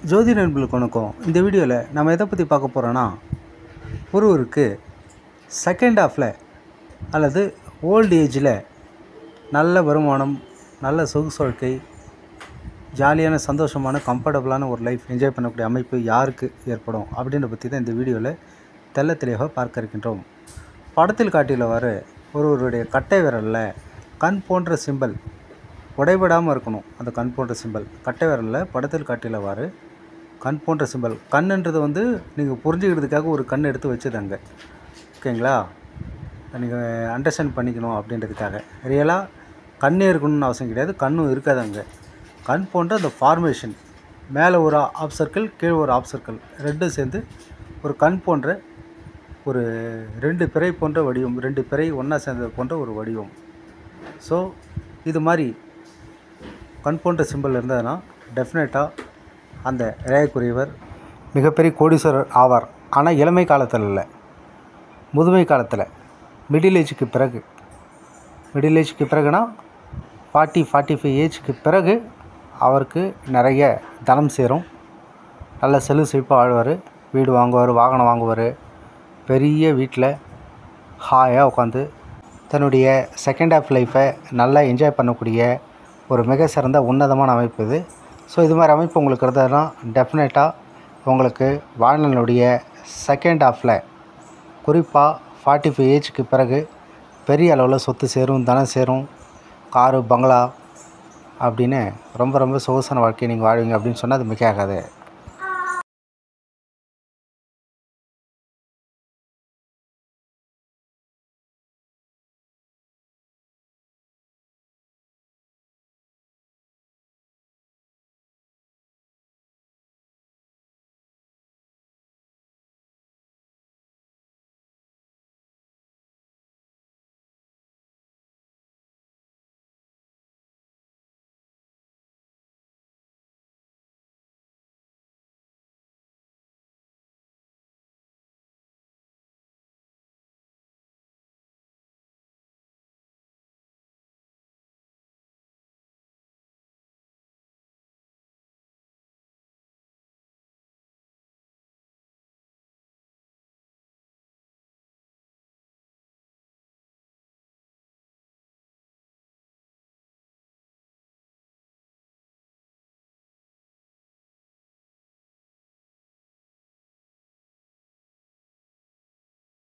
ஜோதி நண்பர்களுக்கு வணக்கம். இந்த வீடியோவில் நம்ம எதை பற்றி பார்க்க போகிறோன்னா, ஒருவருக்கு செகண்ட் ஹாஃபில் அல்லது ஓல்டு ஏஜில் நல்ல வருமானம், நல்ல சொகுசு வாழ்க்கை, ஜாலியான சந்தோஷமான கம்ஃபர்டபுளான ஒரு லைஃப் என்ஜாய் பண்ணக்கூடிய அமைப்பு யாருக்கு ஏற்படும் அப்படின்றத பற்றி தான் இந்த வீடியோவில் தெளிவாக பார்க்க இருக்கின்றோம். படத்தில் காட்டியுள்ளவாறு ஒருவருடைய கட்டை விரலில் கண் போன்ற சிம்பல் உடைபடாமல் இருக்கணும். அந்த கண் போன்ற சிம்பல் கட்டை விரலில் படத்தில் காட்டியுள்ளவாறு கண் போன்ற சிம்பல், கண்ணுன்றது நீங்கள் புரிஞ்சுக்கிறதுக்காக ஒரு கண் எடுத்து வச்சுதாங்க, ஓகேங்களா? நீங்கள் அண்டர்ஸ்டாண்ட் பண்ணிக்கணும் அப்படின்றதுக்காக. ரியலாக கண்ணே இருக்கணும்னு அவசியம் கிடையாது, கண்ணும் இருக்காதாங்க. கண் போன்ற அந்த ஃபார்மேஷன், மேலே ஒரு ஆஃப் சர்க்கிள், கீழே ஒரு ஆஃப் சர்க்கிள், ரெண்டும் சேர்ந்து ஒரு கண் போன்ற ஒரு 2 பிறை போன்ற வடிவம், 2 பிறை ஒன்றா சேர்ந்தது போன்ற ஒரு வடிவம். ஸோ இது மாதிரி கண் போன்ற சிம்பிள் இருந்ததுன்னா டெஃபினட்டாக அந்த ரேகைக்குரியவர் மிகப்பெரிய கோடீஸ்வரர் ஆவார். ஆனால் இளமை காலத்தில் இல்லை, முதுமை காலத்தில், மிடில் ஏஜுக்கு பிறகு. மிடில் ஏஜுக்கு பிறகுனா 40-45 ஏஜுக்கு பிறகு அவருக்கு நிறைய தனம் சேரும். நல்ல செல்வ செழிப்பாக வாழ்வார், வீடு வாங்குவார், வாகனம் வாங்குவார், பெரிய வீட்டில் ஹாயாக உட்காந்து தன்னுடைய செகண்ட் ஹாஃப் லைஃப்பை நல்லா என்ஜாய் பண்ணக்கூடிய ஒரு மிக சிறந்த உன்னதமான அமைப்பு இது. ஸோ இது மாதிரி அமைப்பு உங்களுக்கு இருந்ததுன்னா டெஃபினட்டாக உங்களுக்கு வாழ்நாளுடைய செகண்ட் ஹாஃபில், குறிப்பாக 45 ஏஜுக்கு பிறகு பெரிய அளவில் சொத்து சேரும், தனம் சேரும், காரு, பங்களா அப்படின்னு ரொம்ப சொகுசான வாழ்க்கையை நீங்கள் வாழ்வீங்க அப்படின்னு சொன்னால் அது மிக ஆகாது.